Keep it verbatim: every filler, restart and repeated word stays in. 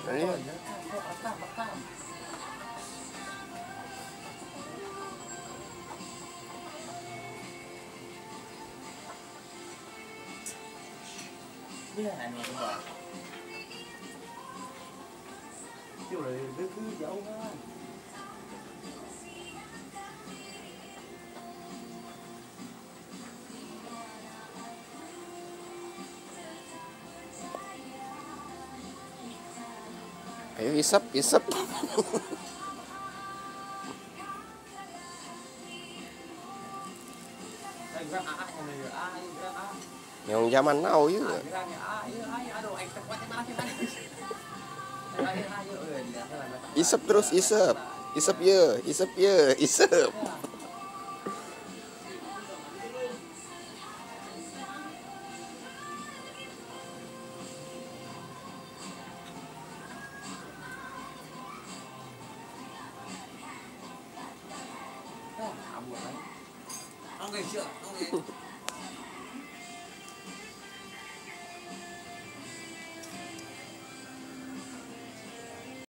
Ini Biết là này không bỏ. Kiểu là cứ cứ giấu nó. ayo isap, isap. Yang zaman now juga. Isap terus, isap. Isap ya, isap ya, isap. Ông ngày chưa? Ông ngày